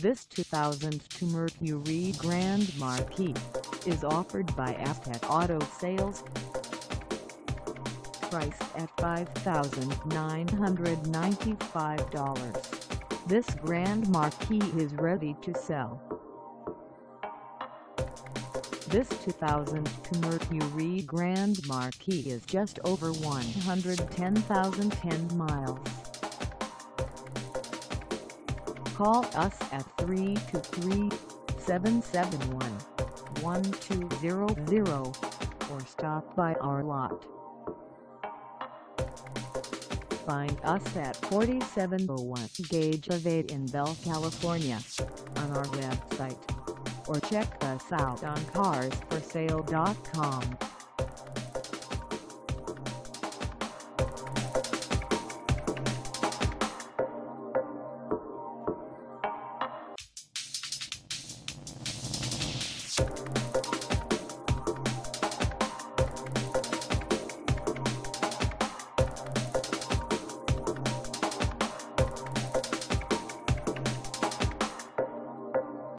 This 2002 Mercury Grand Marquis is offered by Aztec Auto Sales. Priced at $5,995, this Grand Marquis is ready to sell. This 2002 Mercury Grand Marquis is just over 110,010 miles. Call us at 323-771-1200 or stop by our lot. Find us at 4701 Gage Ave in Bell, California, on our website, or check us out on carsforsale.com.